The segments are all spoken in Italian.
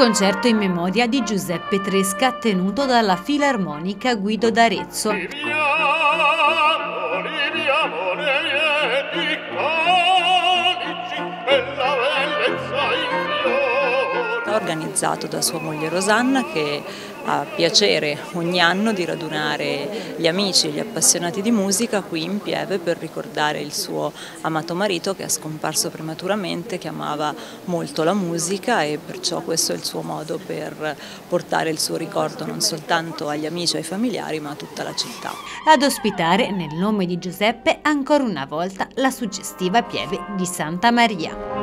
concerto in memoria di Giuseppe Tresca tenuto dalla Filarmonica Guido d'Arezzo. Organizzato da sua moglie Rosanna, che ha piacere ogni anno di radunare gli amici e gli appassionati di musica qui in Pieve per ricordare il suo amato marito che è scomparso prematuramente, che amava molto la musica, e perciò questo è il suo modo per portare il suo ricordo non soltanto agli amici e ai familiari ma a tutta la città. Ad ospitare nel nome di Giuseppe ancora una volta la suggestiva Pieve di Santa Maria.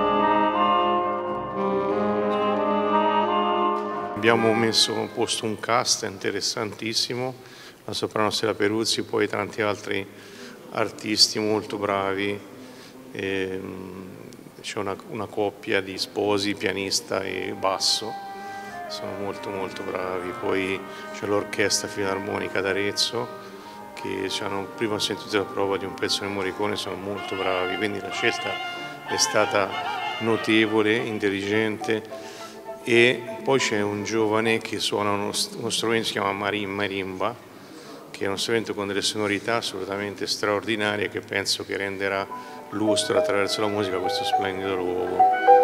Abbiamo posto un cast interessantissimo, la soprano Stella Peruzzi, poi tanti altri artisti molto bravi, c'è una coppia di sposi, pianista e basso, sono molto bravi, poi c'è l'Orchestra Filarmonica d'Arezzo che prima ho sentito la prova di un pezzo di Morricone, sono molto bravi, quindi la scelta è stata notevole, intelligente. E poi c'è un giovane che suona uno strumento che si chiama marimba, che è uno strumento con delle sonorità assolutamente straordinarie che penso che renderà lustro attraverso la musica a questo splendido luogo.